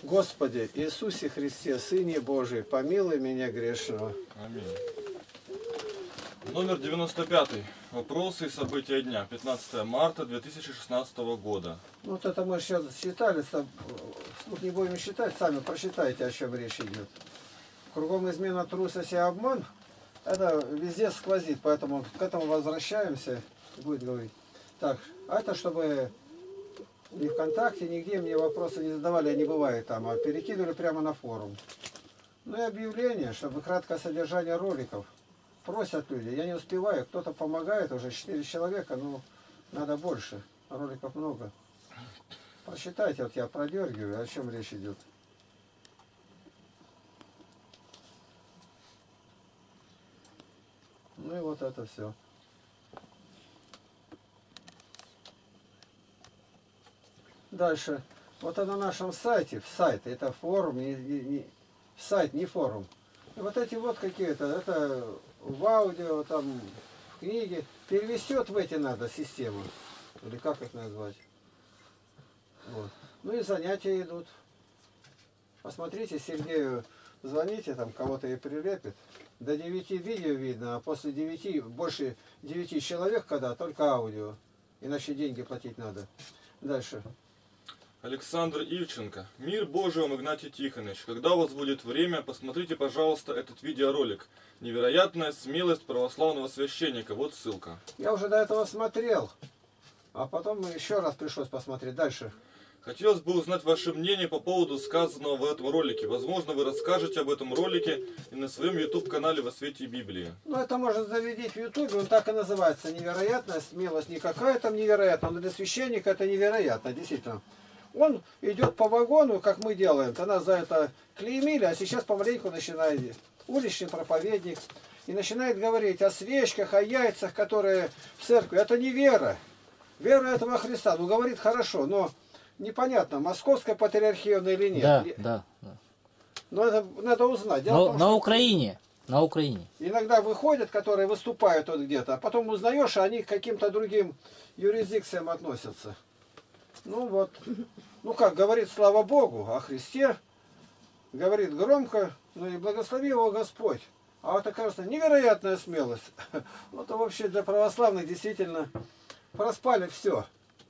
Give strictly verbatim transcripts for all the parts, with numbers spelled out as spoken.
Господи Иисусе Христе, Сыне Божий, помилуй меня грешного. Аминь. Номер девяносто пятый. Вопросы и события дня. пятнадцатое марта две тысячи шестнадцатого года. Ну, вот это мы сейчас считали, слух не будем считать, сами прочитайте, о чем речь идет. Кругом измена, трусость и обман, это везде сквозит, поэтому к этому возвращаемся, будет говорить. Так, а это чтобы ни ВКонтакте, нигде мне вопросы не задавали, а не бывает там, а перекидывали прямо на форум. Ну и объявление, чтобы краткое содержание роликов. Просят люди, я не успеваю, кто-то помогает, уже четыре человека, ну надо больше, роликов много. Посчитайте, вот я продергиваю, о чем речь идет. Ну и вот это все. Дальше. Вот на нашем сайте, в сайт, это форум, не, не, не, сайт, не форум. И вот эти вот какие-то, это в аудио, там, в книге, перевести вот в эти надо системы. Или как их назвать. Вот. Ну и занятия идут. Посмотрите, Сергею звоните, там кого-то и прилепит. До девяти видео видно, а после девяти, больше девяти человек, когда только аудио. Иначе деньги платить надо. Дальше. Александр Ивченко. Мир Божий вам, Игнатий Тихонович. Когда у вас будет время, посмотрите, пожалуйста, этот видеоролик. Невероятная смелость православного священника. Вот ссылка. Я уже до этого смотрел. А потом еще раз пришлось посмотреть. Дальше. Хотелось бы узнать ваше мнение по поводу сказанного в этом ролике. Возможно, вы расскажете об этом ролике и на своем YouTube-канале «Во свете Библии». Ну, это можно заведить в YouTube, он так и называется. Невероятная смелость. Никакая там невероятная, но для священника это невероятно, действительно. Он идет по вагону, как мы делаем. То нас за это клеймили, а сейчас помаленьку начинает уличный проповедник. И начинает говорить о свечках, о яйцах, которые в церкви. Это не вера. Вера этого Христа. Ну, говорит хорошо, но непонятно, московская патриархия или нет. Да, да, да. Но это надо узнать. Дело Но, в том, на что Украине. На Украине. иногда выходят, которые выступают вот где-то, а потом узнаешь, а они к каким-то другим юрисдикциям относятся. Ну вот, ну как, говорит слава Богу о Христе, говорит громко, ну и благослови его Господь. А вот окажется невероятная смелость. Вот вообще для православных действительно проспали все.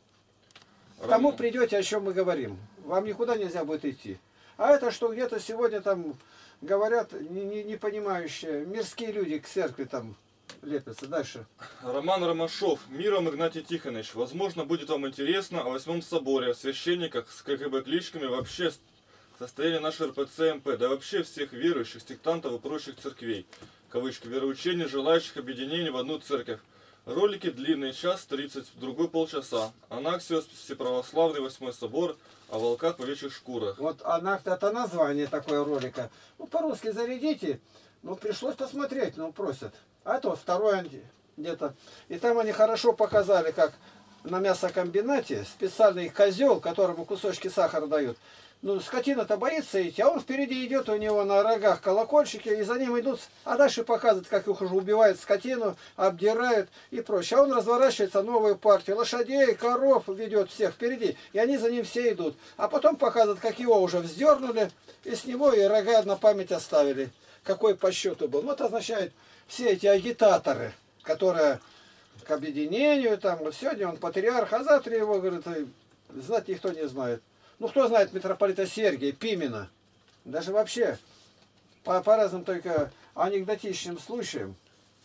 К тому придете, о чем мы говорим. Вам никуда нельзя будет идти. А это что где-то сегодня там говорят, не, не, не понимающие, мирские люди к церкви там лепятся. Дальше. Роман Ромашов. Мир вам, Игнатий Тихонович. Возможно, будет вам интересно о Восьмом соборе, о священниках с КГБ-кличками, вообще состояние нашей РПЦ-МП, да вообще всех верующих, сектантов и прочих церквей. Кавычки. Вероучений, желающих объединения в одну церковь. Ролики длинные, час тридцать, другой полчаса. Анаксиос, Всеправославный Восьмой собор, о волках в овечьих шкурах. Вот Анакт это название такое ролика. Ну, по-русски зарядите. Ну, пришлось посмотреть, ну, просят. А это вот второй где-то. И там они хорошо показали, как на мясокомбинате специальный козел, которому кусочки сахара дают. Ну, скотина-то боится идти, а он впереди идет, у него на рогах колокольчики, и за ним идут, а дальше показывают, как их уже убивают скотину, обдирают и прочее. А он разворачивается, новую партию лошадей, коров ведет всех впереди, и они за ним все идут. А потом показывают, как его уже вздернули, и с него и рога на память оставили. Какой по счету был. Ну, это означает, все эти агитаторы, которые к объединению, там, сегодня он патриарх, а завтра его, говорит, знать никто не знает. Ну, кто знает митрополита Сергия, Пимена? Даже вообще, по, по разным только анекдотичным случаям.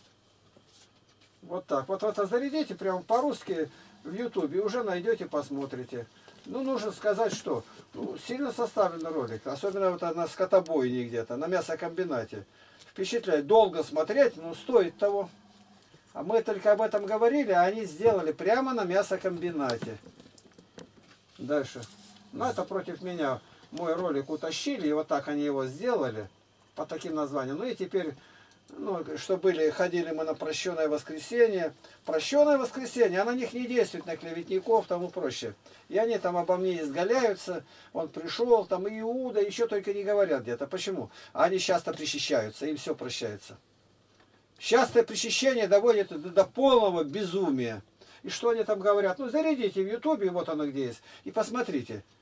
Вот так. Вот это зарядите прямо по-русски в Ютубе, уже найдете, посмотрите. Ну, нужно сказать, что ну, сильно составлен ролик, особенно вот на скотобойне где-то, на мясокомбинате. Впечатляет. Долго смотреть, но стоит того. А мы только об этом говорили, а они сделали прямо на мясокомбинате. Дальше. Ну, это против меня мой ролик утащили, и вот так они его сделали, по таким названиям. Ну, и теперь, ну, что были, ходили мы на прощенное воскресенье. Прощенное воскресенье, а на них не действует, на клеветников, тому проще. И они там обо мне изгаляются, он пришел, там Иуда, еще только не говорят где-то. Почему? А они часто причащаются, им все прощается. Частое причащение доводит до, до полного безумия. И что они там говорят? Ну, зарядите в Ютубе, вот оно где есть, и посмотрите.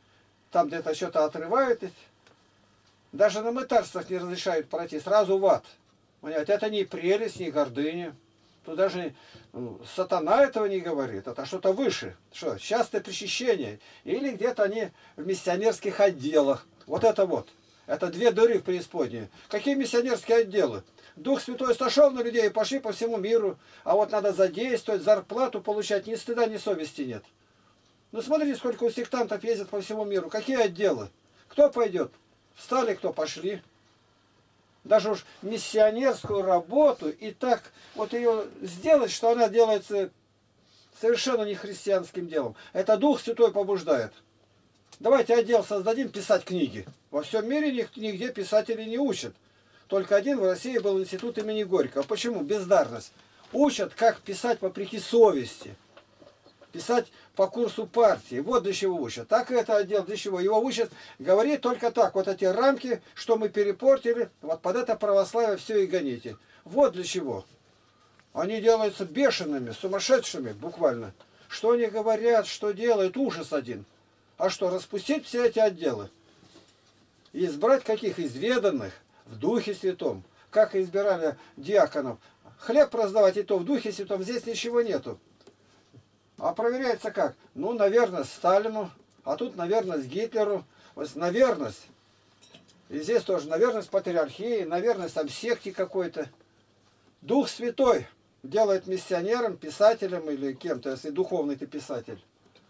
там где-то что-то отрывают. Даже на мытарствах не разрешают пройти, сразу в ад. Понимаете, это не прелесть, не гордыня. Тут даже ну, сатана этого не говорит, это что-то выше. Что, частое причащение. Или где-то они в миссионерских отделах. Вот это вот. Это две дыры в преисподней. Какие миссионерские отделы? Дух Святой сошел на людей и пошли по всему миру. А вот надо задействовать, зарплату получать. Ни стыда, ни совести нет. Ну смотрите, сколько у сектантов ездят по всему миру. Какие отделы? Кто пойдет? Встали, кто пошли. Даже уж миссионерскую работу и так вот ее сделать, что она делается совершенно не христианским делом. Это Дух Святой побуждает. Давайте отдел создадим писать книги. Во всем мире нигде писатели не учат. Только один в России был институт имени Горького. Почему? Бездарность. Учат, как писать вопреки совести. Писать по курсу партии. Вот для чего учат. Так это отдел для чего? Его учат говорить только так. Вот эти рамки, что мы перепортили, вот под это православие все и гоните. Вот для чего. Они делаются бешеными, сумасшедшими буквально. Что они говорят, что делают, ужас один. А что, распустить все эти отделы? И избрать каких изведанных в Духе Святом. Как избирали диаконов. Хлеб раздавать и то в Духе Святом. Здесь ничего нету. А проверяется как? Ну, наверное, Сталину. А тут, наверное, с Гитлеру. Вот на верность. И здесь тоже на верность патриархии. На верность там секте какой-то. Дух Святой делает миссионером, писателем или кем-то, если духовный ты писатель.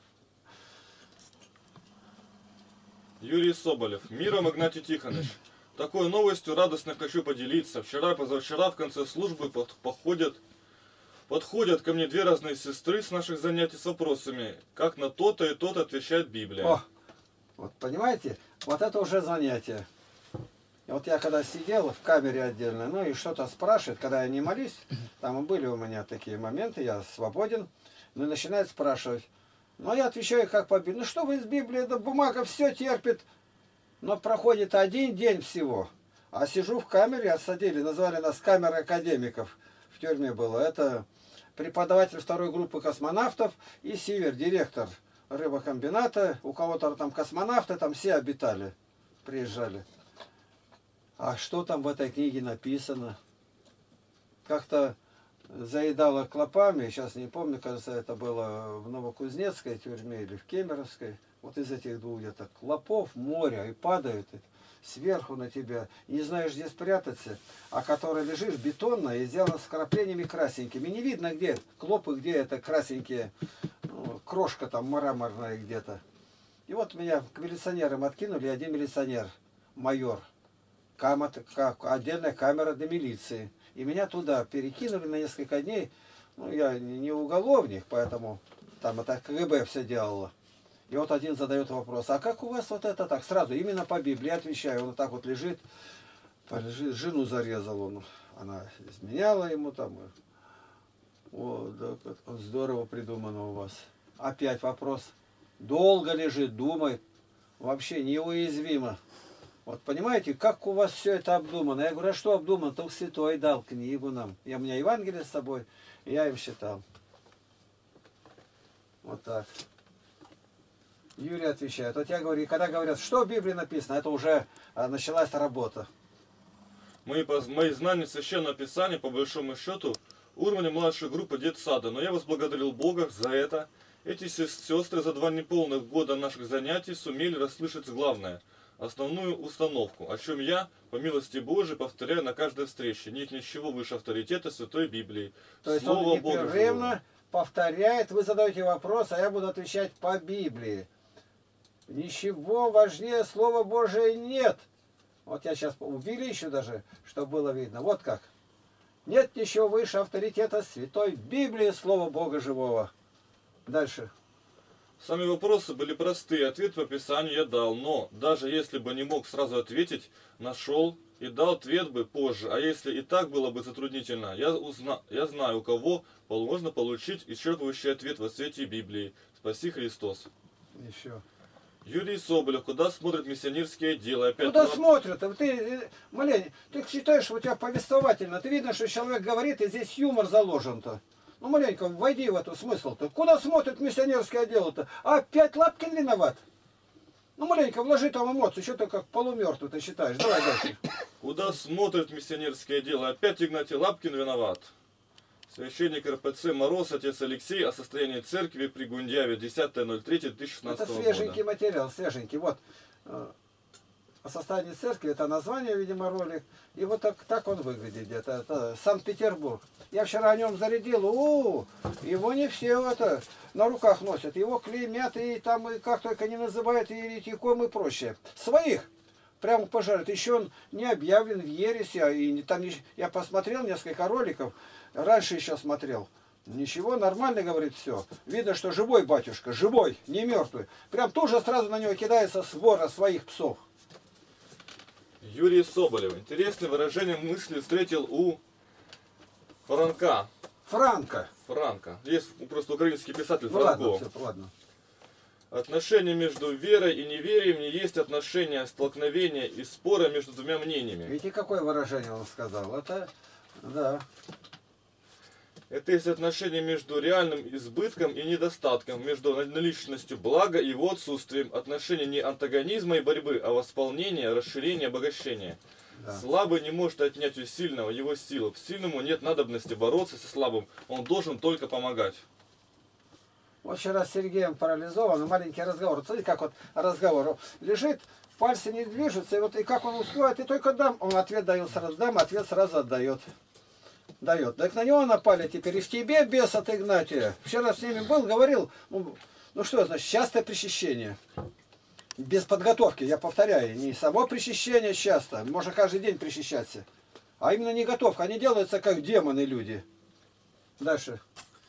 Юрий Соболев. Миром, Игнатий Тихонович. Такой новостью радостно хочу поделиться. Вчера, позавчера в конце службы подходят, подходят ко мне две разные сестры с наших занятий с вопросами, как на то-то и то-то отвечает Библия. О, вот понимаете, вот это уже занятие. И вот я когда сидел в камере отдельно, ну и что-то спрашивает, когда я не молюсь, там были у меня такие моменты, я свободен, ну и начинает спрашивать. Ну я отвечаю как по Библии. Ну что вы из Библии, да бумага все терпит. Но проходит один день всего. А сижу в камере, отсадили, назвали нас камерой академиков. В тюрьме было. Это преподаватель второй группы космонавтов и Сивер, директор рыбокомбината. У кого-то там космонавты, там все обитали, приезжали. А что там в этой книге написано? Как-то заедало клопами, сейчас не помню, кажется, это было в Новокузнецкой тюрьме или в Кемеровской. Вот из этих двух где-то клопов море, и падают сверху на тебя. И не знаешь, где спрятаться. А который лежишь бетонно и сделано с вкраплениями красненькими. Не видно, где клопы, где это красненькие, ну, крошка там мраморная где-то. И вот меня к милиционерам откинули, один милиционер, майор. Камера, отдельная камера для милиции. И меня туда перекинули на несколько дней. Ну, я не уголовник, поэтому там это КГБ все делало. И вот один задает вопрос, а как у вас вот это так? Сразу, именно по Библии отвечаю. Он вот так вот лежит, полежит, жену зарезал он. Она изменяла ему там. О, да, здорово придумано у вас. Опять вопрос. Долго лежит, думает. Вообще неуязвимо. Вот понимаете, как у вас все это обдумано? Я говорю, а что обдумано? Дух Святой дал книгу нам. И у меня Евангелие с собой, и я им читал. Вот так. Юрий отвечает. Вот я говорю, когда говорят, что в Библии написано, это уже а, началась работа. Мои, мои знания Священного Писания, по большому счету, уровня младшей группы детсада. Но я возблагодарил Бога за это. Эти сестры за два неполных года наших занятий сумели расслышать главное, основную установку, о чем я, по милости Божией, повторяю на каждой встрече. Нет ничего выше авторитета Святой Библии. То есть Слово он Бога непрерывно повторяет, вы задаете вопрос, а я буду отвечать по Библии. Ничего важнее Слова Божия нет. Вот я сейчас увеличу даже, чтобы было видно. Вот как. Нет ничего выше авторитета Святой Библии, Слова Бога живого. Дальше. Сами вопросы были простые, ответ по Писанию я дал, но даже если бы не мог сразу ответить, нашел и дал ответ бы позже. А если и так было бы затруднительно, я, узна... я знаю, у кого можно получить исчерпывающий ответ во свете Библии. Спаси Христос. Еще. Юрий Соболев, куда смотрят миссионерские отделы? Опять Куда была... смотрят? Ты, Малень, ты считаешь, у тебя повествовательно. Ты видно, что человек говорит, и здесь юмор заложен-то. Ну, маленько, войди в эту смысл-то. Куда смотрят миссионерские отделы-то? А опять Лапкин виноват? Ну, маленько вложи там эмоцию, что ты как полумертвый ты считаешь. Давай дальше. Куда смотрит миссионерское дело? Опять Игнатий Лапкин виноват. Священник эр пэ цэ Мороз, отец Алексей, о состоянии церкви при Гундяве, десятое ноль третье две тысячи шестнадцатого Это года. свеженький материал, свеженький. Вот. э, О состоянии церкви, это название, видимо, ролик. И вот так, так он выглядит где-то. Это Санкт-Петербург. Я вчера о нем зарядил. У, -у, -у его не все это на руках носят. Его клеймят и там и как только не называют, и еретиком и прочее. Своих прямо пожарят. Еще он не объявлен в ересе. а И там не- я посмотрел несколько роликов. Раньше еще смотрел. Ничего, нормально, говорит, все. Видно, что живой батюшка, живой, не мертвый. Прям тут же сразу на него кидается свора своих псов. Юрий Соболев. Интересное выражение мысли встретил у Франка. Франко. Франка. Есть просто украинский писатель Ну ладно, Франко. все, ладно. Отношения между верой и неверием не есть отношения столкновения и спора между двумя мнениями. Видите, какое выражение он сказал? Это, да. Это есть отношение между реальным избытком и недостатком, между наличностью блага и его отсутствием, отношение не антагонизма и борьбы, а восполнения, расширения, обогащения. Да. Слабый не может отнять у сильного его силу. Сильному нет надобности бороться со слабым, он должен только помогать. Вот вчера с Сергеем парализован, маленький разговор. Смотрите, как вот разговор. Лежит, пальцы не движутся, и вот и как он успевает, и только дам, он ответ дает сразу, дам, ответ сразу отдает. Дает. Так на него напали теперь. И в тебе бес от Игнатия. Вчера с ними был, говорил, ну, ну что значит, частое причащение. Без подготовки, я повторяю, не само причащение часто, можно каждый день причащаться. А именно не готовка. Они делаются как демоны люди. Дальше.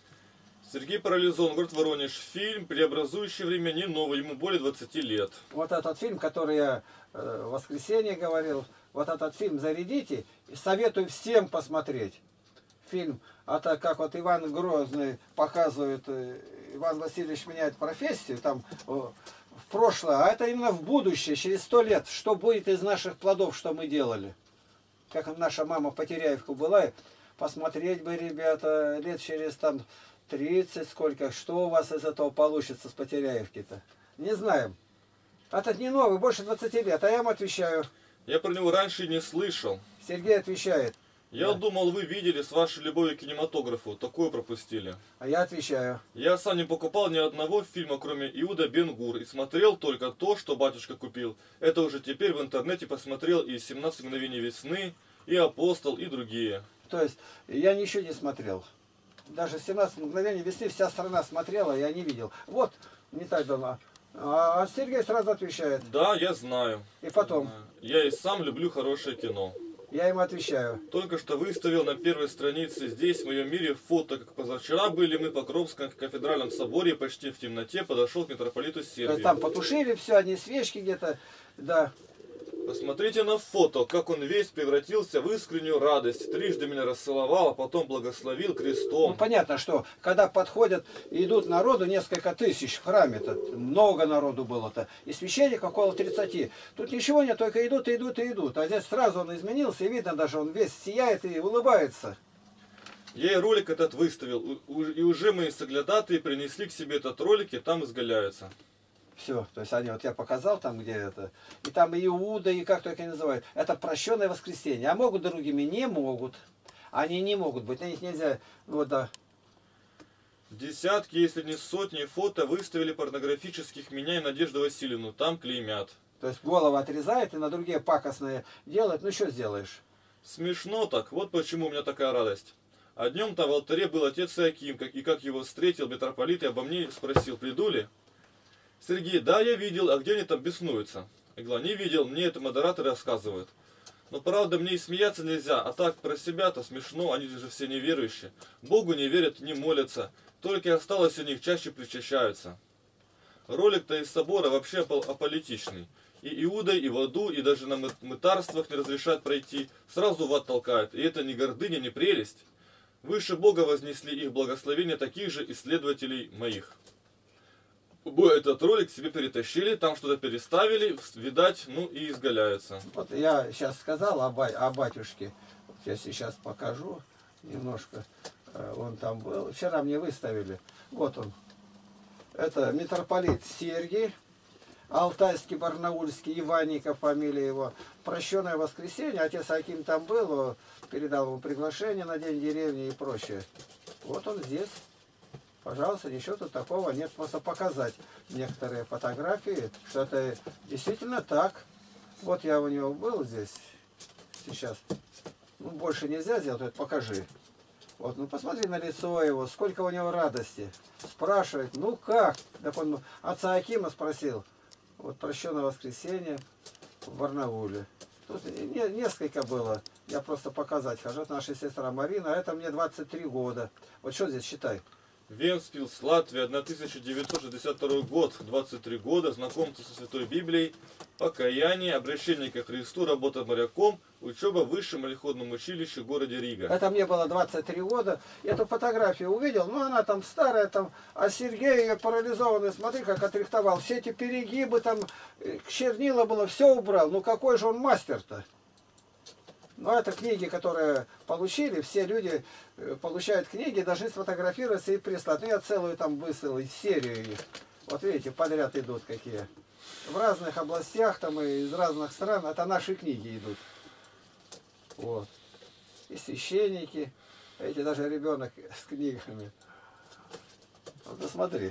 Сергей Парализон, город Воронеж. Фильм «Преобразующее время» не новый, ему более двадцати лет. Вот этот фильм, который я э, в воскресенье говорил, вот этот фильм зарядите, и советую всем посмотреть. Фильм, это как вот Иван Грозный показывает, э, Иван Васильевич меняет профессию, там э, в прошлое, а это именно в будущее, через сто лет, что будет из наших плодов, что мы делали. Как наша мама в Потеряевку была, посмотреть бы, ребята, лет через там тридцать, сколько, что у вас из этого получится с Потеряевки-то. Не знаем. Этот не новый, больше двадцати лет, а я ему отвечаю. Я про него раньше не слышал. Сергей отвечает. Я Да. думал, вы видели с вашей любовью к кинематографу. Такое пропустили. А я отвечаю. Я сам не покупал ни одного фильма, кроме Иуда Бен-Гур, и смотрел только то, что батюшка купил. Это уже теперь в интернете посмотрел и семнадцать мгновений весны, и Апостол, и другие. То есть я ничего не смотрел. Даже семнадцать мгновений весны вся страна смотрела, я не видел. Вот, не так давно. А Сергей сразу отвечает. Да, я знаю. И потом, Я и сам люблю хорошее кино. я ему отвечаю. Только что выставил на первой странице «Здесь, в моем мире» фото, как позавчера были мы по Покровском кафедральном соборе, почти в темноте подошел к митрополиту То есть Сербии. там потушили все, одни свечки где-то. Да. Посмотрите на фото, как он весь превратился в искреннюю радость. Трижды меня расцеловал, а потом благословил Ну, крестом. понятно, что когда подходят и идут народу, несколько тысяч в храме-то, много народу было-то, и священник около тридцати. Тут ничего нет, только идут, и идут, и идут. А здесь сразу он изменился, и видно даже, он весь сияет и улыбается. Я и ролик этот выставил, у- и уже мои соглядатые принесли к себе этот ролик, и там изгаляются. Все, то есть они, вот я показал там, где это, и там и Иуда, и как только они называют. Это прощенное воскресенье. А могут другими? Не могут. Они не могут быть, на них нельзя, вот да. Десятки, если не сотни фото выставили порнографических меня и Надежду Васильевну, там клеймят. То есть голову отрезает и на другие пакостные делает. Ну что сделаешь? Смешно так, вот почему у меня такая радость. А днем там в алтаре был отец Иаким, как, и как его встретил митрополит, и обо мне спросил, приду ли? Сергей, да, я видел, а где они там беснуются? Я говорю, не видел, мне это модераторы рассказывают. Но правда, мне и смеяться нельзя, а так про себя-то смешно, они же все неверующие. Богу не верят, не молятся, только и осталось у них, чаще причащаются. Ролик-то из собора вообще аполитичный. И Иудой, и в аду, и даже на мытарствах не разрешают пройти, сразу в ад толкают, и это не гордыня, не прелесть. Выше Бога вознесли их благословения таких же исследователей моих. Этот ролик себе перетащили, там что-то переставили, видать, ну и изгаляются. Вот я сейчас сказал о, ба о батюшке. Вот я сейчас покажу немножко. Он там был. Вчера мне выставили. Вот он. Это митрополит Сергий. Алтайский, Барнаульский, Иванников, фамилия его. Прощенное воскресенье, отец Аким там был, передал ему приглашение на день деревни и прочее. Вот он здесь. Пожалуйста, ничего тут такого нет. Просто показать некоторые фотографии, что это действительно так. Вот я у него был здесь сейчас. Ну, больше нельзя сделать, вот покажи. Вот, ну посмотри на лицо его, сколько у него радости. Спрашивает, ну как? Так он отца Акима спросил. Вот прощенное воскресенье в Барнауле. Тут не, несколько было. Я просто показать хожу. Это наша сестра Марина, а это мне двадцать три года. Вот что здесь считай? Вентспилс, Латвия, тысяча девятьсот шестьдесят второй год, двадцать три года, знакомство со Святой Библией, покаяние, обращение ко Христу, работа моряком, учеба в высшем мореходном училище в городе Рига. Это мне было двадцать три года. Эту фотографию увидел, ну она там старая, там, а Сергей ее парализованный, смотри, как отрихтовал. Все эти перегибы, там, чернила было, все убрал. Ну какой же он мастер-то? Ну, это книги, которые получили, все люди получают книги, должны сфотографироваться и прислать. Ну, я целую там выслал, серию их. Вот видите, подряд идут какие. В разных областях, там, и из разных стран, это наши книги идут. Вот. И священники, эти даже ребенок с книгами. Вот, ну, смотри.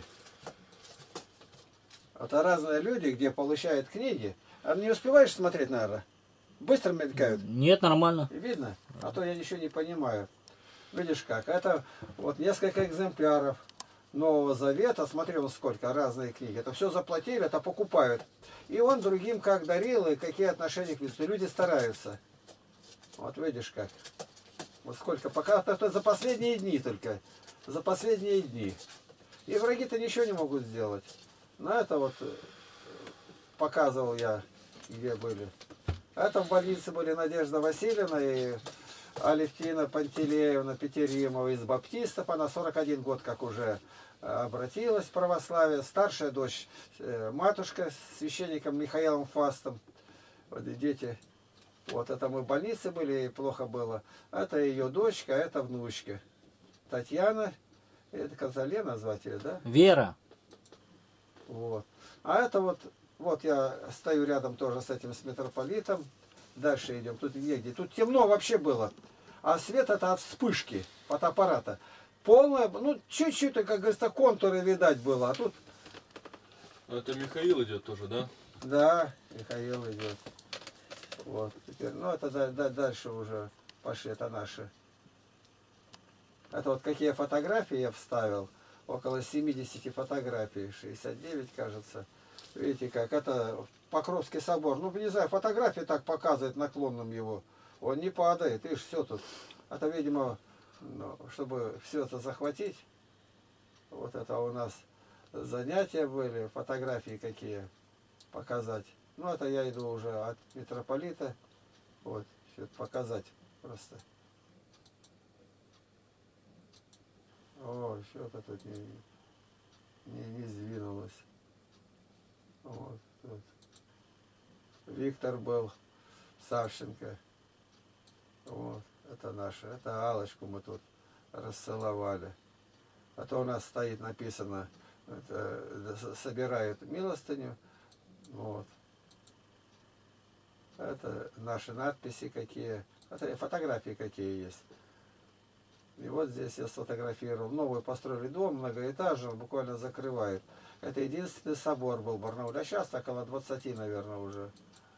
Это разные люди, где получают книги. А не успеваешь смотреть, наверное? Быстро мелькают? Нет, нормально. Видно? А то я ничего не понимаю. Видишь как? Это вот несколько экземпляров Нового Завета. Смотри, вот сколько разные книги. Это все заплатили, это покупают. И он другим как дарил, и какие отношения к Христу. Люди стараются. Вот видишь как. Вот сколько. Пока это за последние дни только. За последние дни. И враги-то ничего не могут сделать. Но это вот показывал я, где были. Это в больнице были Надежда Васильевна и Алевтина Пантелеевна Петеримова из баптистов. Она сорок один год как уже обратилась в православие. Старшая дочь, матушка с священником Михаилом Фастом. Вот и дети. Вот это мы в больнице были, и плохо было. Это ее дочка, а это внучка. Татьяна. Это Казалена звать ее, да? Вера. Вот. А это вот... Вот я стою рядом тоже с этим, с митрополитом. Дальше идем. Тут негде. Тут темно вообще было. А свет это от вспышки фотоаппарата. Полное, ну чуть-чуть, как говорится, контуры видать было. А тут... Это Михаил идет тоже, да? Да, Михаил идет. Вот. Теперь, ну это да, да, дальше уже пошли, это наши. Это вот какие фотографии я вставил. Около семидесяти фотографий. шестьдесят девять, кажется. Видите как, это Покровский собор. Ну, не знаю, фотографии так показывает наклонным его. Он не падает, видишь, все тут. Это, видимо, ну, чтобы все это захватить. Вот это у нас занятия были, фотографии какие показать. Ну, это я иду уже от митрополита. Вот, все это показать просто. О, что-то тут не, не, не сдвинулось. Вот, тут. Виктор был, Савченко. Вот, это наше. Это Аллочку мы тут расцеловали. А то у нас стоит написано, это, собирают милостыню. Вот. Это наши надписи какие. Это фотографии какие есть. И вот здесь я сфотографировал. Новый построили дом, многоэтажный, буквально закрывает. Это единственный собор был в Барнауле. А сейчас около двадцати, наверное, уже.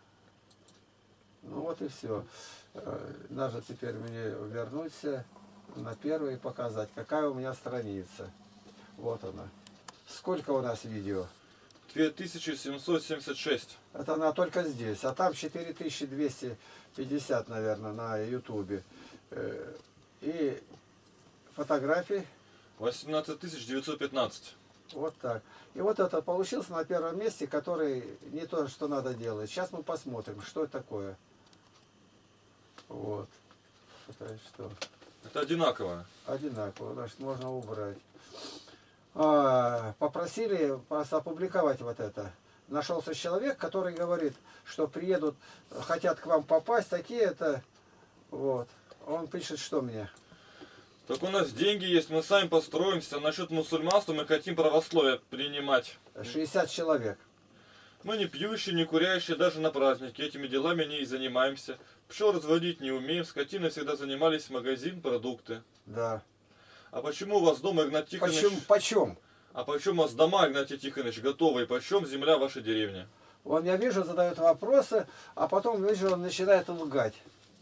Ну вот и все. Надо теперь мне вернуться на первый и показать, какая у меня страница. Вот она. Сколько у нас видео? две тысячи семьсот семьдесят шесть. Это она только здесь. А там четыре тысячи двести пятьдесят, наверное, на ютубе. И фотографии? восемнадцать тысяч девятьсот пятнадцать. Вот так. И вот это получился на первом месте, который не то, что надо делать. Сейчас мы посмотрим, что это такое. Вот. Это что? Это одинаково. Одинаково. Значит, можно убрать. А, попросили просто опубликовать вот это. Нашелся человек, который говорит, что приедут, хотят к вам попасть, такие-то. Вот. Он пишет, что мне? Так у нас деньги есть, мы сами построимся. Насчет мусульманства мы хотим православие принимать. шестьдесят человек. Мы не пьющие, не курящие, даже на празднике. Этими делами не и занимаемся. Пчел разводить не умеем, скотиной всегда занимались, магазин, продукты. Да. А почему у вас дома, Игнат Тихонович... Почем? Почем? А почем у вас дома, Игнатий Тихонович, готовые? Почем земля вашей деревни? Он, я вижу, задает вопросы, а потом вижу, он начинает лгать.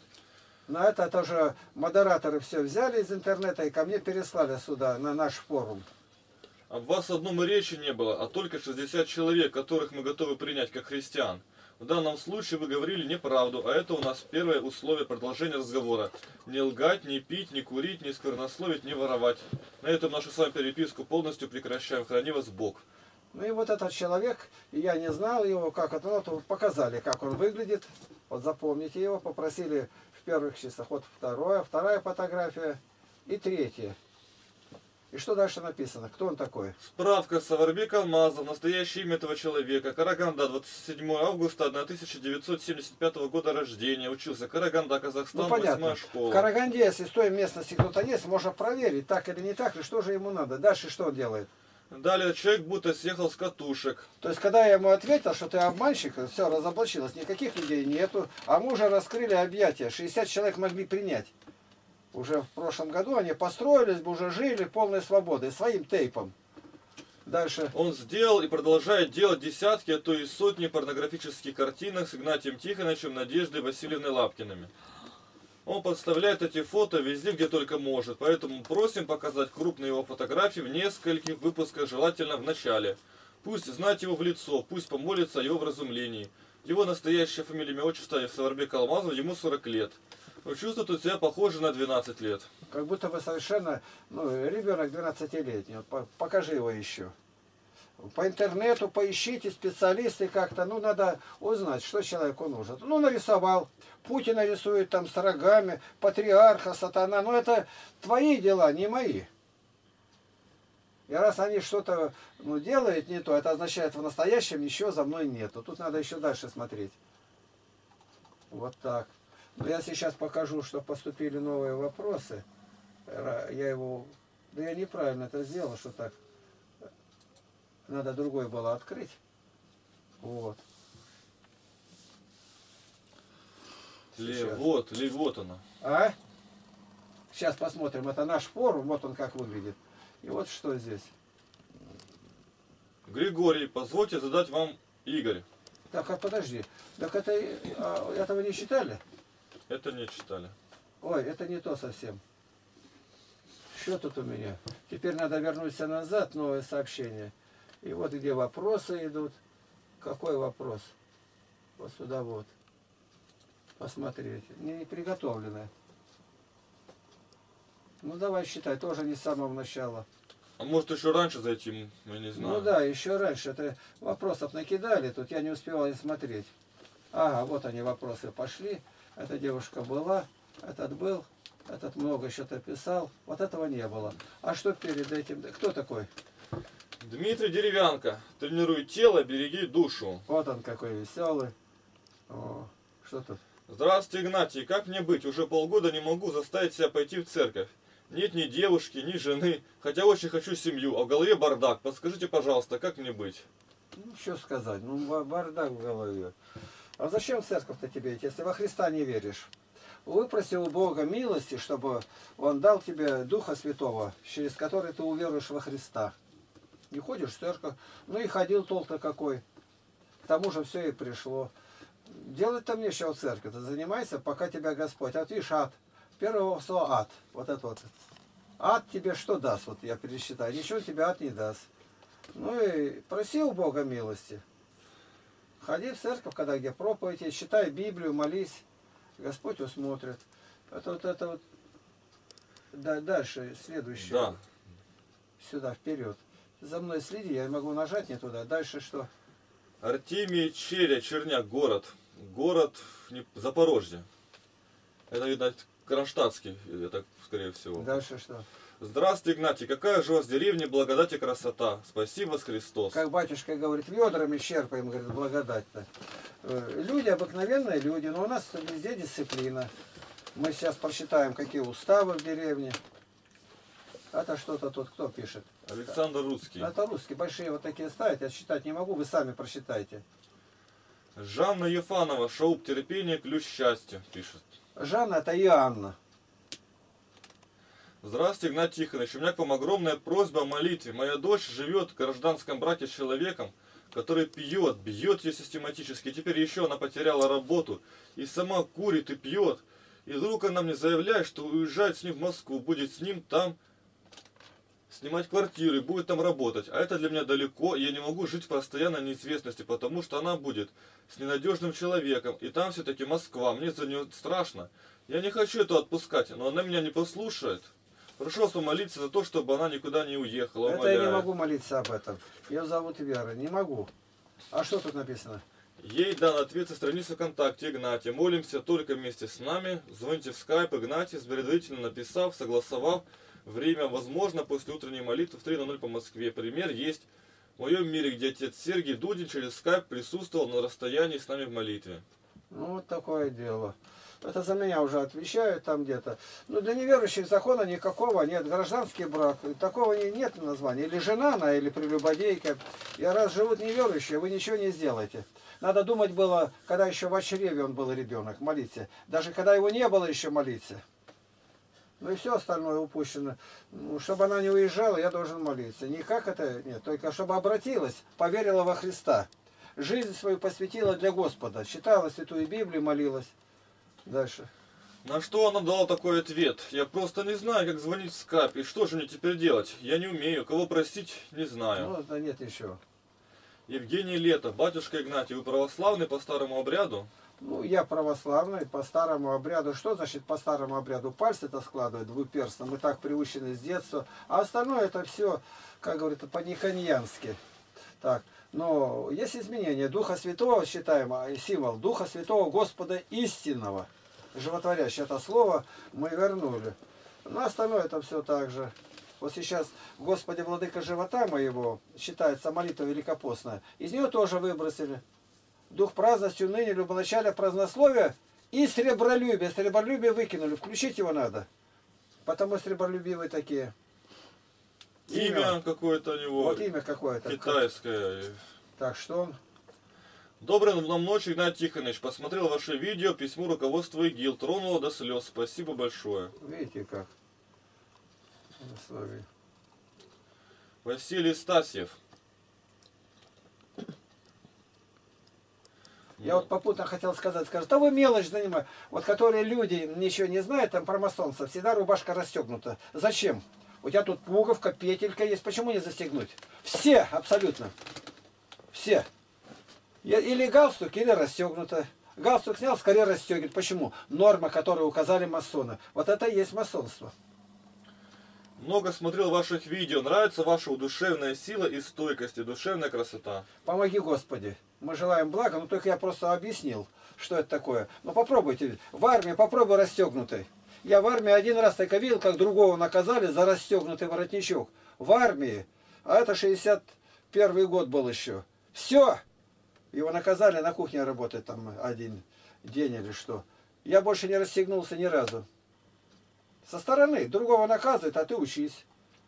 На это тоже модераторы все взяли из интернета и ко мне переслали сюда, на наш форум. Об вас одном и речи не было, а только шестьдесят человек, которых мы готовы принять как христиан. В данном случае вы говорили неправду, а это у нас первое условие продолжения разговора. Не лгать, не пить, не курить, не сквернословить, не воровать. На этом нашу с вами переписку полностью прекращаем. Храни вас Бог. Ну и вот этот человек, я не знал его, как это, ну, вот показали, как он выглядит. Вот запомните его, попросили в первых часах. Вот второе, вторая фотография и третья. И что дальше написано? Кто он такой? Справка. Саварбек Алмазов. Настоящее имя этого человека. Караганда. двадцать седьмое августа тысяча девятьсот семьдесят пятого года рождения. Учился. Караганда, Казахстан. Ну понятно. восьмая школа. В Караганде, если с той местности кто-то есть, можно проверить, так или не так, и что же ему надо. Дальше что он делает? Далее человек будто съехал с катушек. То есть, когда я ему ответил, что ты обманщик, все разоблачилось, никаких людей нету, а мы уже раскрыли объятия, шестьдесят человек могли принять. Уже в прошлом году они построились бы, уже жили полной свободой, своим тейпом. Дальше. Он сделал и продолжает делать десятки, а то и сотни порнографических картинок с Игнатием Тихоновичем, Надеждой Васильевной Лапкиными. Он подставляет эти фото везде, где только может, поэтому просим показать крупные его фотографии в нескольких выпусках, желательно в начале. Пусть знать его в лицо, пусть помолится о его вразумлении. Его настоящая фамилия, имя, отчество Саварбек Алмазов, ему сорок лет. Но чувствует он себя похоже на двенадцать лет. Как будто бы совершенно, ну, ребенок двенадцатилетний. Вот покажи его еще. По интернету поищите, специалисты как-то, ну, надо узнать, что человеку нужно. Ну, нарисовал, Путина рисует там с рогами, патриарха, сатана, ну, это твои дела, не мои. И раз они что-то, ну, делают не то, это означает, в настоящем ничего за мной нету. Тут надо еще дальше смотреть. Вот так. Но я сейчас покажу, что поступили новые вопросы. Я его, да я неправильно это сделал, что так. Надо другой было открыть. Вот. Ли, вот, ли, вот она. А? Сейчас посмотрим. Это наш форум. Вот он как выглядит. И вот что здесь. Григорий, позвольте задать вам Игорь. Так, а подожди. Так это, а, этого не читали? Это не читали. Ой, это не то совсем. Что тут у меня? Теперь надо вернуться назад. Новое сообщение. И вот где вопросы идут. Какой вопрос? Вот сюда вот. Посмотреть. Не, не приготовленное. Ну давай считай, тоже не с самого начала. А может еще раньше зайти, я не знаю. Ну да, еще раньше. Это вопросов накидали, тут я не успевал смотреть. Ага, вот они вопросы пошли. Эта девушка была, этот был, этот много что-то писал. Вот этого не было. А что перед этим? Кто такой? Дмитрий Деревянко. Тренируй тело, береги душу. Вот он какой веселый. О, что тут? Здравствуйте, Игнатий. Как мне быть? Уже полгода не могу заставить себя пойти в церковь. Нет ни девушки, ни жены. Хотя очень хочу семью, а в голове бардак. Подскажите, пожалуйста, как мне быть? Ну, что сказать? Ну, бардак в голове. А зачем церковь-то тебе идти, если во Христа не веришь? Выпроси у Бога милости, чтобы Он дал тебе Духа Святого, через который ты уверуешь во Христа. Не ходишь в церковь, ну и ходил толк-то какой. К тому же все и пришло. Делать-то мне еще в церкви. Ты занимайся, пока тебя Господь. А вот видишь, ад. Первого слова ад. Вот это вот. Ад тебе что даст? Вот я пересчитаю. Ничего тебе ад не даст. Ну и проси у Бога милости. Ходи в церковь, когда где проповеди, читай Библию, молись. Господь усмотрит. Это вот это вот. Да, дальше, следующее. Да. Сюда, вперед. За мной следи, я могу нажать не туда. Дальше что? Артемий Черя, Черняк, город. Город не... Запорожье. Это, видно, Кронштадтский, это скорее всего. Дальше что? Здравствуйте, Игнатий. Какая же у вас деревня, благодать и красота. Спасибо, Христос. Как батюшка говорит, ведрами черпаем, говорит, благодать-то. Люди, обыкновенные люди, но у нас везде дисциплина. Мы сейчас прочитаем, какие уставы в деревне. Это что-то тут кто пишет? Александр Русский. Это русские, большие вот такие ставят, я читать не могу, вы сами прочитайте. Жанна Ефанова, шоу терпение, ключ счастья, пишет. Жанна это и Анна. Здравствуйте, Игнатий Тихонович. У меня к вам огромная просьба о молитве. Моя дочь живет в гражданском браке с человеком, который пьет, бьет ее систематически. Теперь еще она потеряла работу и сама курит и пьет. И вдруг она мне заявляет, что уезжает с ним в Москву, будет с ним там снимать квартиру и будет там работать. А это для меня далеко, и я не могу жить в постоянной неизвестности, потому что она будет с ненадежным человеком. И там все-таки Москва. Мне за нее страшно. Я не хочу это отпускать, но она меня не послушает. Прошу вас помолиться за то, чтобы она никуда не уехала. Это Умоляю. я не могу молиться об этом. Ее зовут Вера. Не могу. А что тут написано? Ей дан ответ со страницы ВКонтакте Игнатий. Молимся только вместе с нами. Звоните в скайп Игнатий, предварительно написав, согласовав. Время возможно после утренней молитвы в три ноль ноль по Москве. Пример есть в моем мире, где отец Сергий Дудин через скайп присутствовал на расстоянии с нами в молитве. Ну, вот такое дело. Это за меня уже отвечают там где-то. Но для неверующих закона никакого нет. Гражданский брак, такого не, нет названия. Или жена она, или прелюбодейка. И раз живут неверующие, вы ничего не сделаете. Надо думать было, когда еще в чреве он был ребенок, молиться. Даже когда его не было, еще молиться. Ну и все остальное упущено. Ну, чтобы она не уезжала, я должен молиться. Никак это нет, только чтобы обратилась, поверила во Христа. Жизнь свою посвятила для Господа. Читала Святую Библию, молилась. Дальше. На что она дала такой ответ? Я просто не знаю, как звонить в скайп. И что же мне теперь делать? Я не умею. Кого просить, не знаю. Ну, да нет еще. Евгений Лето. Батюшка Игнатий, вы православный по старому обряду? Ну, я православный, по старому обряду. Что значит по старому обряду? Пальцы-то складывают двуперстно. Мы так приучены с детства. А остальное это все, как говорится, по-никоньянски. Так. Но есть изменения. Духа Святого, считаем, символ Духа Святого Господа истинного. Животворящее это слово мы вернули. Но остальное это все так же. Вот сейчас Господи, владыка живота моего, считается молитва великопостная. Из нее тоже выбросили. Дух праздности, уныния, любоначалия, празднословия и сребролюбие. Сребролюбие выкинули. Включить его надо. Потому сребролюбивые такие. Имя, имя какое-то у него. Вот имя какое-то. Китайское. Так, что он? Доброй нам ночи, Игнатий Тихонович. Посмотрел ваше видео, письмо руководства ИГИЛ. Тронуло до слез. Спасибо большое. Видите как? Условия. Василий Стасьев. Я вот попутно хотел сказать, скажут, а вы мелочь занимаете. Вот которые люди ничего не знают, там про масонцев, всегда рубашка расстегнута. Зачем? У тебя тут пуговка, петелька есть. Почему не застегнуть? Все, абсолютно. Все. Или галстук, или расстегнуто. Галстук снял, скорее расстегивает. Почему? Норма, которую указали масоны. Вот это и есть масонство. Много смотрел ваших видео. Нравится ваша душевная сила и стойкость, и душевная красота. Помоги, Господи. Мы желаем блага, но только я просто объяснил, что это такое. Ну попробуйте. В армии попробуй расстегнутый. Я в армии один раз так видел, как другого наказали за расстегнутый воротничок. В армии. А это шестьдесят первый год был еще. Все. Его наказали на кухне работать там один день или что. Я больше не расстегнулся ни разу. Со стороны. Другого наказывают, а ты учись.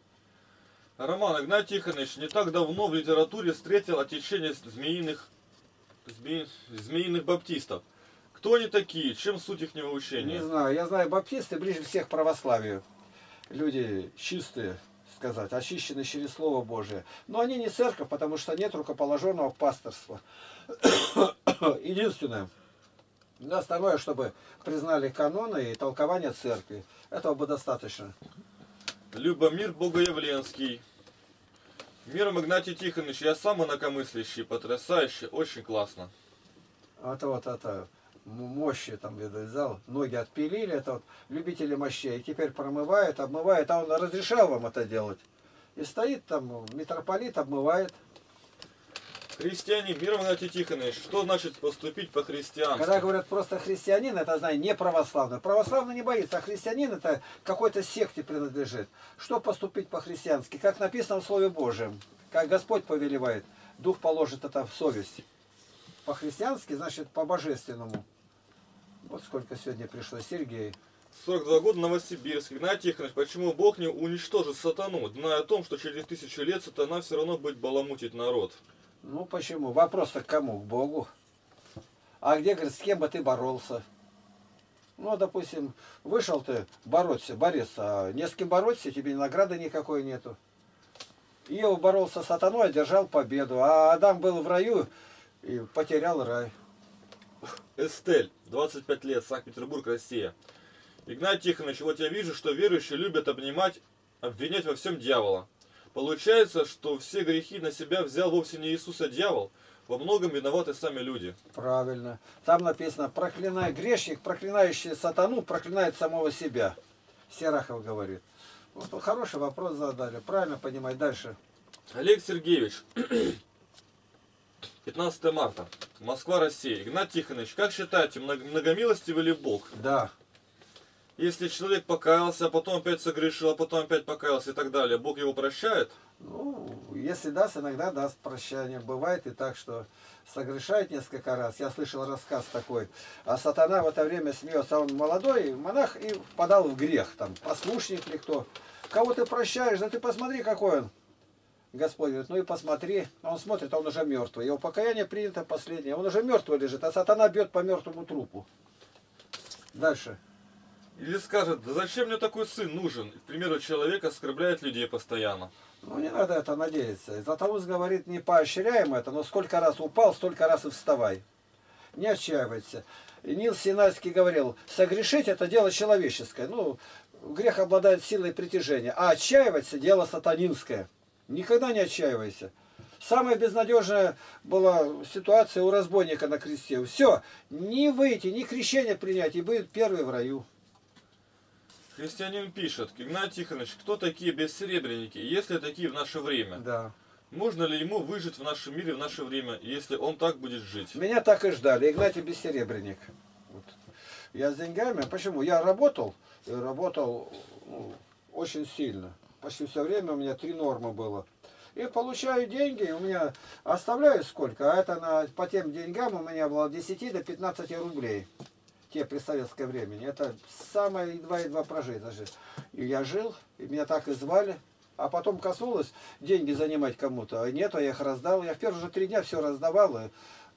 Роман Игнатий Тихонович не так давно в литературе встретил отечение змеиных, зме, змеиных баптистов. Кто они такие? Чем суть их учения? Не знаю. Я знаю, баптисты ближе всех к православию. Люди чистые, сказать, очищены через Слово Божие. Но они не церковь, потому что нет рукоположенного пасторства. Единственное. Остальное, чтобы признали каноны и толкование церкви. Этого бы достаточно. Любомир Богоявленский. Миром Игнатий Тихонович, я сам инакомыслящий, потрясающий, очень классно. Это вот это мощи там взял, ноги отпилили, это вот любители мощей. И теперь промывает, обмывает, а он разрешал вам это делать. И стоит там, митрополит обмывает. Христианин, миром Игнатий Тихонович, что значит поступить по-христиански? Когда говорят просто христианин, это, знаю, не православный. Православный не боится, а христианин это какой-то секте принадлежит. Что поступить по-христиански? Как написано в Слове Божьем, как Господь повелевает, Дух положит это в совесть. По-христиански, значит, по-божественному. Вот сколько сегодня пришло. Сергей. сорок два года, Новосибирск. Игнатий Тихонович, почему Бог не уничтожит сатану, зная о том, что через тысячу лет сатана все равно будет баламутить народ? Ну почему? Вопрос-то к кому? К Богу. А где, говорит, с кем бы ты боролся? Ну, допустим, вышел ты бороться, борец, а не с кем бороться, тебе награды никакой нету. Иов боролся с сатаной, одержал победу, а Адам был в раю и потерял рай. Эстель, двадцать пять лет, Санкт-Петербург, Россия. Игнатий Тихонович, вот я вижу, что верующие любят обнимать, обвинять во всем дьявола. Получается, что все грехи на себя взял вовсе не Иисус, а дьявол. Во многом виноваты сами люди. Правильно. Там написано, проклинай грешник, проклинающий сатану, проклинает самого себя. Серахов говорит. Вот хороший вопрос задали. Правильно понимать. Дальше. Олег Сергеевич, пятнадцатое марта, Москва, Россия. Игнатий Тихонович, как считаете, многомилостивый ли Бог? Да. Если человек покаялся, а потом опять согрешил, а потом опять покаялся и так далее, Бог его прощает? Ну, если даст, иногда даст прощание. Бывает и так, что согрешает несколько раз. Я слышал рассказ такой. А сатана в это время смеется. Он молодой монах и впадал в грех. Там, послушник ли кто. Кого ты прощаешь? Да ты посмотри, какой он. Господь говорит, ну и посмотри. А он смотрит, а он уже мертвый. Его покаяние принято последнее. Он уже мертвый лежит, а сатана бьет по мертвому трупу. Дальше. Или скажет, да зачем мне такой сын нужен? К примеру, человек оскорбляет людей постоянно. Ну, не надо это надеяться. Златоуст говорит, не поощряем это, но сколько раз упал, столько раз и вставай. Не отчаивайся. И Нил Синайский говорил, согрешить это дело человеческое. Ну, грех обладает силой притяжения. А отчаиваться дело сатанинское. Никогда не отчаивайся. Самая безнадежная была ситуация у разбойника на кресте. Все, не выйти, ни крещение принять, и будет первый в раю. Христианин пишет, Игнатий Тихонович, кто такие бессеребренники, есть ли такие в наше время? Да. Можно ли ему выжить в нашем мире в наше время, если он так будет жить? Меня так и ждали. Игнатий Бессеребренник. Вот. Я с деньгами. Почему? Я работал, и работал ну, очень сильно. Почти все время у меня три нормы было. И получаю деньги, у меня оставляю сколько, а это на, по тем деньгам у меня было от десяти до пятнадцати рублей. Те при советское времени. Это самое едва-едва прожить даже. И я жил, и меня так и звали. А потом коснулось деньги занимать кому-то. А нет, а я их раздал. Я в первые же три дня все раздавал. И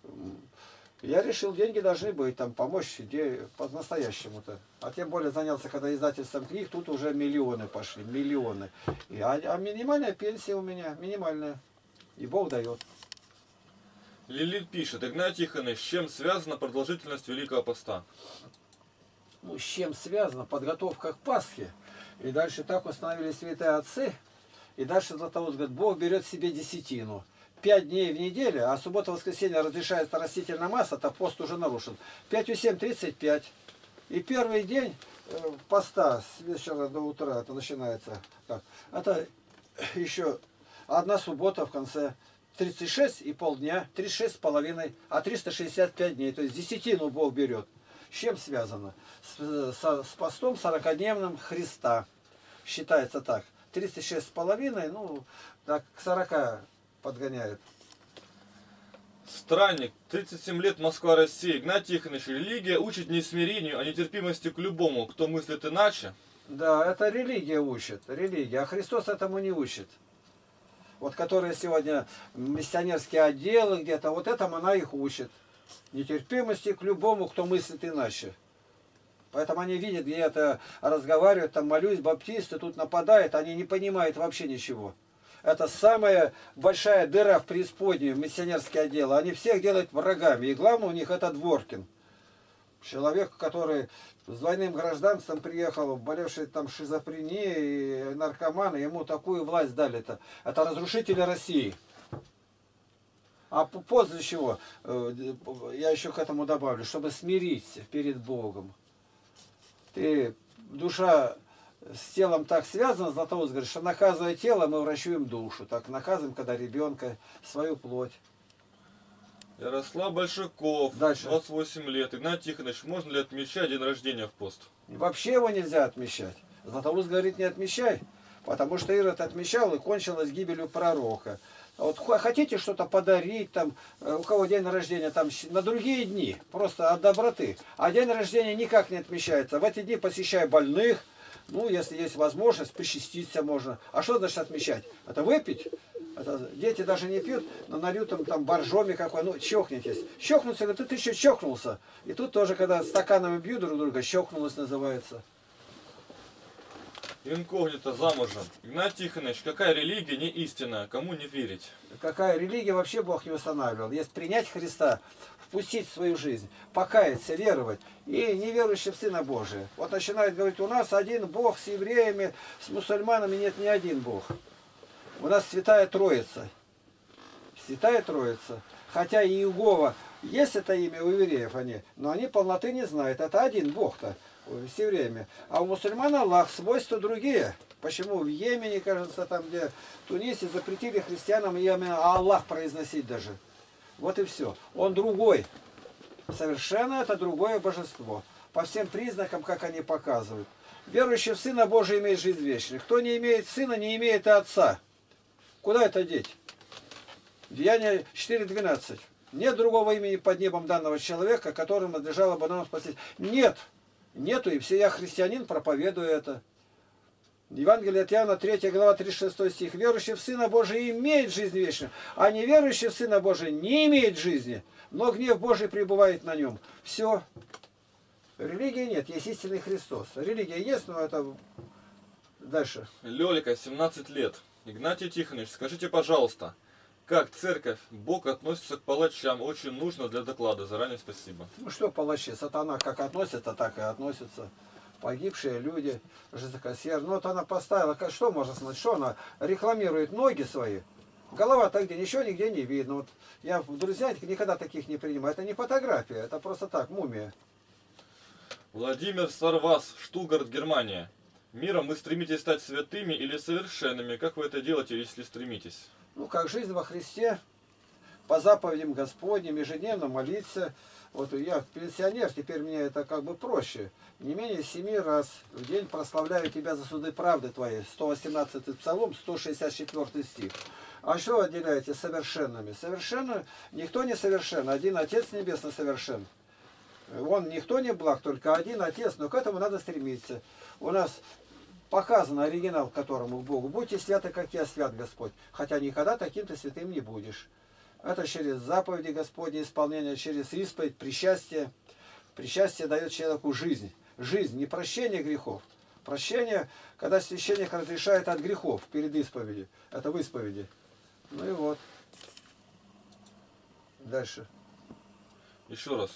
я решил, деньги должны быть, там, помочь где по-настоящему-то. А тем более занялся, когда издательством книг, тут уже миллионы пошли, миллионы. И, а, а минимальная пенсия у меня, минимальная. И Бог дает. Лилит пишет, Игнатий Тихонович, с чем связана продолжительность Великого Поста? Ну, с чем связана подготовка к Пасхе. И дальше так установили святые отцы. И дальше Златоуст говорит, Бог берет себе десятину. Пять дней в неделю, а суббота-воскресенье разрешается растительная масса, то пост уже нарушен. пятью семь тридцать пять. И первый день поста с вечера до утра, это начинается как? Это еще одна суббота в конце. тридцать шесть и полдня, тридцать шесть с половиной, а триста шестьдесят пять дней. То есть десятину Бог берет. С чем связано? С, с, с постом сорокадневным Христа. Считается так. тридцать шесть с половиной, ну, так, к сорока подгоняет. Странник, тридцать семь лет, Москва, Россия. Игнатий Тихонович, религия учит не смирению, а нетерпимости к любому, кто мыслит иначе. Да, это религия учит, религия, а Христос этому не учит. Вот которые сегодня миссионерские отделы где-то, вот этому она их учит. Нетерпимости к любому, кто мыслит иначе. Поэтому они видят, где это разговаривают, там молюсь, баптисты, тут нападают, они не понимают вообще ничего. Это самая большая дыра в преисподней, в миссионерские отделы. Они всех делают врагами. И главное у них это Дворкин. Человек, который с двойным гражданством приехал, болевший там шизофренией, наркоман, ему такую власть дали-то. Это разрушители России. А после чего, я еще к этому добавлю, чтобы смириться перед Богом. Ты, душа с телом так связана, Златоуст говорит, что наказывая тело, мы врачуем душу. Так наказываем, когда ребенка, свою плоть. Ярослав Большаков, Дальше. двадцать восемь лет. Игнатий Тихонович, можно ли отмечать день рождения в пост? Вообще его нельзя отмечать. Златоуст говорит, не отмечай, потому что Ирод отмечал и кончилось гибелью пророка. Вот хотите что-то подарить, там, у кого день рождения, там, на другие дни, просто от доброты. А день рождения никак не отмечается. В эти дни посещай больных, ну, если есть возможность, посчаститься можно. А что значит отмечать? Это выпить? Это, дети даже не пьют, но нальют там, там боржоми какой, ну, чокнитесь. Чокнуться, говорит, ты еще чокнулся. И тут тоже, когда стаканами бьют друг друга, чокнулось называется. Инкогнито замужем. Игнатий Тихонович, какая религия не истинная? Кому не верить? Какая религия вообще Бог не устанавливал. Есть принять Христа, впустить в свою жизнь, покаяться, веровать. И неверующие в Сына Божия. Вот начинают говорить, у нас один Бог с евреями, с мусульманами нет ни один Бог. У нас Святая Троица. Святая Троица. Хотя и Иегова есть это имя у евреев, они, но они полноты не знают. Это один Бог-то с евреями. А у мусульман Аллах, свойства другие. Почему в Йемене, кажется, там где в Тунисе запретили христианам имя Аллах произносить даже. Вот и все. Он другой. Совершенно это другое божество. По всем признакам, как они показывают. Верующий в Сына Божия имеет жизнь вечную. Кто не имеет Сына, не имеет и Отца. Куда это деть? Деяние четыре двенадцать. Нет другого имени под небом данного человека, которому надлежало бы нам спастись. Нет. Нету, и все я христианин, проповедую это. Евангелие от Иоанна, третья глава, тридцать шестой стих. Верующий в Сына Божия имеет жизнь вечную, а неверующий в Сына Божия не имеет жизни, но гнев Божий пребывает на нем. Все. Религии нет, есть истинный Христос. Религия есть, но это... Дальше. Лёлика, семнадцать лет. Игнатий Тихонович, скажите, пожалуйста, как церковь, Бог относится к палачам? Очень нужно для доклада. Заранее спасибо. Ну что палачи? Сатана как относится, так и относится. Погибшие люди, жестокосердие. Ну вот она поставила, что можно сказать, что она рекламирует ноги свои. Голова-то где, ничего нигде не видно. Вот я в друзья никогда таких не принимаю. Это не фотография, это просто так, мумия. Владимир Сарвас, Штутгарт, Германия. Миром вы стремитесь стать святыми или совершенными? Как вы это делаете, если стремитесь? Ну, как жизнь во Христе, по заповедям Господним, ежедневно молиться. Вот я пенсионер, теперь мне это как бы проще. Не менее семи раз в день прославляю Тебя за суды правды Твоей. сто восемнадцатый Псалом, сто шестьдесят четвёртый стих. А что вы отделяете совершенными? Совершенно никто не совершен. Один Отец Небесный совершен. Он никто не благ, только один Отец, но к этому надо стремиться. У нас показано оригинал, которому Богу. Будьте святы, как я свят, Господь. Хотя никогда таким ты святым не будешь. Это через заповеди Господни исполнение, через исповедь, причастие. Причастие дает человеку жизнь. Жизнь, не прощение грехов. Прощение, когда священник разрешает от грехов перед исповедью. Это в исповеди. Ну и вот. Дальше. Еще раз.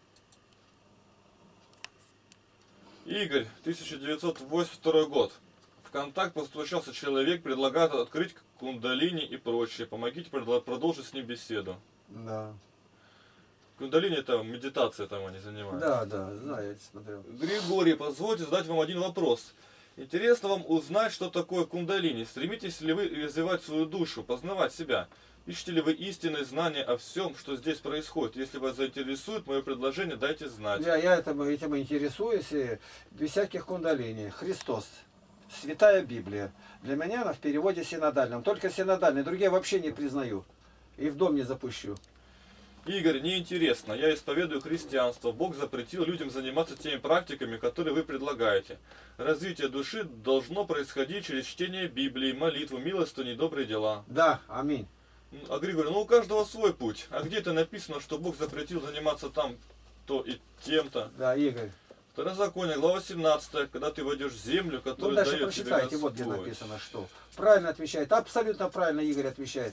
Игорь, тысяча девятьсот восемьдесят второй год. В контакт постучался человек, предлагает открыть кундалини и прочее. Помогите продолжить с ним беседу. Да. Кундалини это медитация, там они занимаются. Да, да, знаю, я смотрел. Григорий, позвольте задать вам один вопрос. Интересно вам узнать, что такое кундалини. Стремитесь ли вы развивать свою душу, познавать себя? Ищете ли вы истинное знание о всем, что здесь происходит? Если вас заинтересует мое предложение, дайте знать. Я, я этим, этим интересуюсь, и без всяких кундалини. Христос. Святая Библия. Для меня она в переводе синодальном. Только синодальный, другие вообще не признаю. И в дом не запущу. Игорь, неинтересно. Я исповедую христианство. Бог запретил людям заниматься теми практиками, которые вы предлагаете. Развитие души должно происходить через чтение Библии, молитву, милостыню и добрые дела. Да, аминь. А Григорий, ну у каждого свой путь. А где-то написано, что Бог запретил заниматься там то и тем-то. Да, Игорь. Второзаконие, глава семнадцатая, когда ты войдешь в землю, которую ну, дальше дает тебе прочитайте, Господь. вот где написано, что. Правильно отвечает. Абсолютно правильно Игорь отвечает.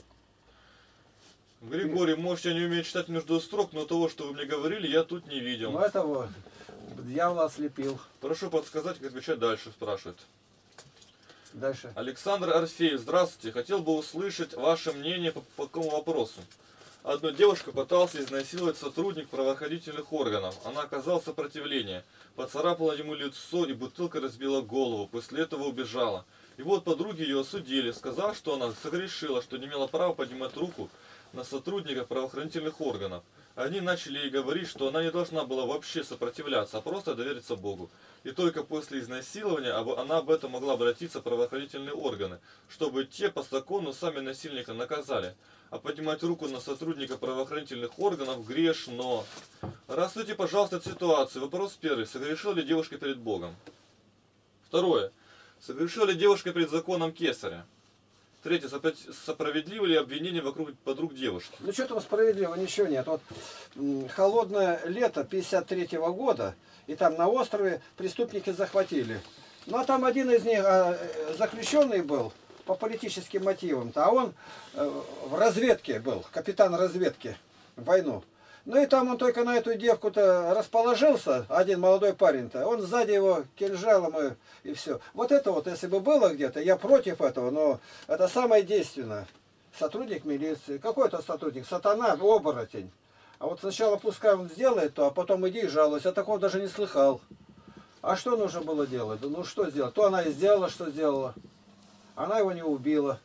Григорий, может, я не умею читать между строк, но того, что вы мне говорили, я тут не видел. Ну это вот, дьявол ослепил. Прошу подсказать, как отвечать дальше, спрашивает. Дальше. Александр Орфеев, здравствуйте. Хотел бы услышать ваше мнение по, по какому вопросу. Одну девушку пытался изнасиловать сотрудник правоохранительных органов. Она оказала сопротивление. Поцарапала ему лицо и бутылкой разбила голову. После этого убежала. И вот подруги ее осудили, сказав, что она согрешила, что не имела права поднимать руку на сотрудника правоохранительных органов. Они начали ей говорить, что она не должна была вообще сопротивляться, а просто довериться Богу. И только после изнасилования она об этом могла обратиться в правоохранительные органы, чтобы те по закону сами насильника наказали. А поднимать руку на сотрудника правоохранительных органов грешно. Рассудите, пожалуйста, ситуацию. Вопрос первый. Согрешила ли девушка перед Богом? Второе. Согрешила ли девушка перед законом Кесаря? Третье. Справедливо ли обвинение вокруг подруг девушки? Ну что там справедливо, ничего нет. Вот м, холодное лето пятьдесят третьего года, и там на острове преступники захватили. Ну а там один из них а, заключенный был по политическим мотивам-то, а он э, в разведке был, капитан разведки в войну. Ну и там он только на эту девку-то расположился, один молодой парень-то, он сзади его кинжалом и, и все. Вот это вот, если бы было где-то, я против этого, но это самое действенное. Сотрудник милиции, какой-то сотрудник, сатана, оборотень. А вот сначала пускай он сделает то, а потом иди и жалуйся. Я такого даже не слыхал. А что нужно было делать? Ну что сделать? То она и сделала, что сделала. Она его не убила.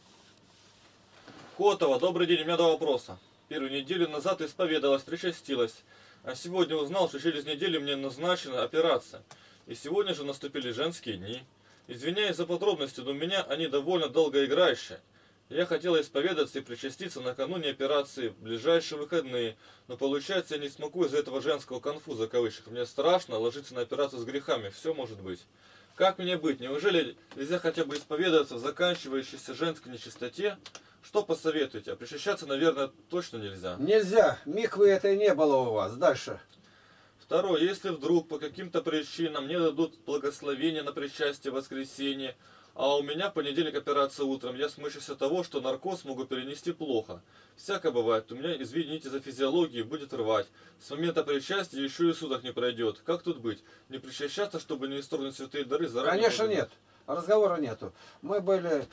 Котова, добрый день, у меня два вопроса. Первую неделю назад исповедалась, причастилась. А сегодня узнал, что через неделю мне назначена операция. И сегодня же наступили женские дни. Извиняюсь за подробности, но у меня они довольно долгоиграющие. Я хотела исповедаться и причаститься накануне операции в ближайшие выходные. Но получается, я не смогу из-за этого женского конфуза, кавычек. Мне страшно ложиться на операцию с грехами. Все может быть. Как мне быть? Неужели нельзя хотя бы исповедоваться в заканчивающейся женской нечистоте? Что посоветуете? А причащаться, наверное, точно нельзя. Нельзя. Миквы это и не было у вас. Дальше. Второе. Если вдруг по каким-то причинам мне дадут благословение на причастие в воскресенье, а у меня в понедельник операция утром, я смущусь от того, что наркоз могу перенести плохо. Всякое бывает. У меня, извините за физиологию, будет рвать. С момента причастия еще и суток не пройдет. Как тут быть? Не причащаться, чтобы не исторгнуть святые дары? Заранее Конечно может... нет. Разговора нету. Мы были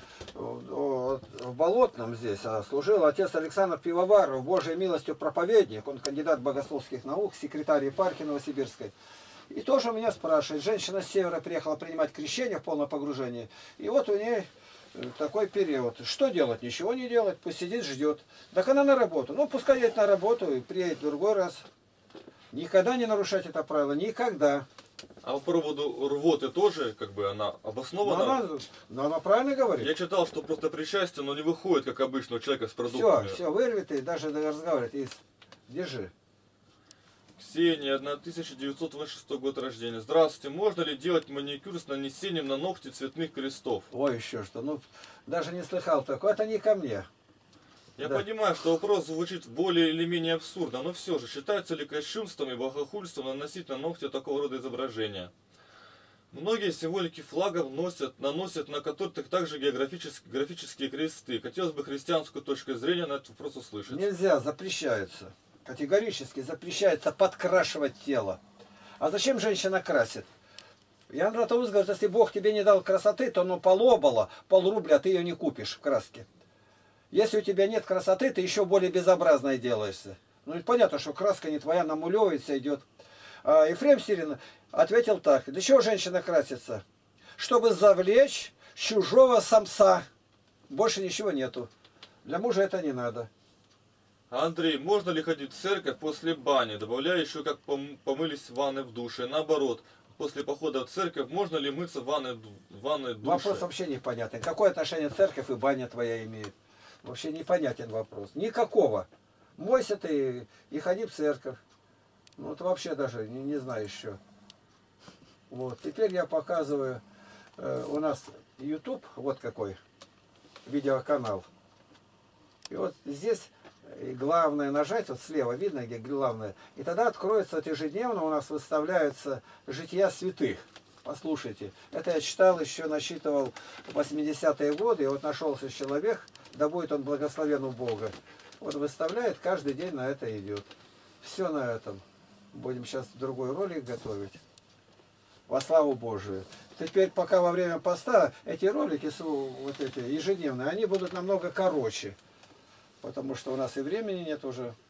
в Болотном здесь, а служил отец Александр Пивоваров, Божьей милостью проповедник, он кандидат богословских наук, секретарь епархии Новосибирской. И тоже меня спрашивает, женщина с севера приехала принимать крещение в полное погружение, и вот у нее такой период. Что делать? Ничего не делать, пусть сидит, ждет. Так она на работу. Ну, пускай едет на работу и приедет в другой раз. Никогда не нарушать это правило, никогда. А по поводу рвоты тоже, как бы, она обоснована? Но она, но она правильно говорит. Я читал, что просто причастие, но не выходит, как обычно, у человека с продуктами. Все, все, вырвет и даже разговаривает. И держи. Ксения, тысяча девятьсот восемьдесят шестой год рождения. Здравствуйте, можно ли делать маникюр с нанесением на ногти цветных крестов? Ой, еще что. Ну, даже не слыхал такого. Это не ко мне. Я Да. понимаю, что вопрос звучит более или менее абсурдно, но все же, считается ли кощунством и богохульством наносить на ногти такого рода изображения? Многие символики флагов носят, наносят на которых также географические графические кресты. Хотелось бы христианскую точку зрения на этот вопрос услышать. Нельзя, запрещается. Категорически запрещается подкрашивать тело. А зачем женщина красит? Ян Златоуст говорит, если Бог тебе не дал красоты, то ну полобала, полрубля, ты ее не купишь в краске. Если у тебя нет красоты, ты еще более безобразной делаешься. Ну и понятно, что краска не твоя, намулевывается, идет. А Ефрем Сирин ответил так. Для чего женщина красится? Чтобы завлечь чужого самца. Больше ничего нету. Для мужа это не надо. Андрей, можно ли ходить в церковь после бани, добавляя еще как пом помылись в ванной в душе? Наоборот, после похода в церковь можно ли мыться в ванной, в ванной душе? Вопрос вообще непонятен. Какое отношение церковь и баня твоя имеет? Вообще непонятен вопрос. Никакого. Мойся ты и ходи в церковь. Ну, это вообще даже не, не знаю еще. Вот. Теперь я показываю. Э, у нас YouTube, вот какой видеоканал. И вот здесь главное нажать, вот слева видно, где главное. И тогда откроется, вот ежедневно у нас выставляются жития святых. Послушайте. Это я читал, еще насчитывал восьмидесятые годы. И вот нашелся человек, да будет он благословен у Бога. Вот выставляет, каждый день на это идет. Все на этом. Будем сейчас другой ролик готовить. Во славу Божию. Теперь пока во время поста эти ролики, вот эти ежедневные, они будут намного короче. Потому что у нас и времени нет уже.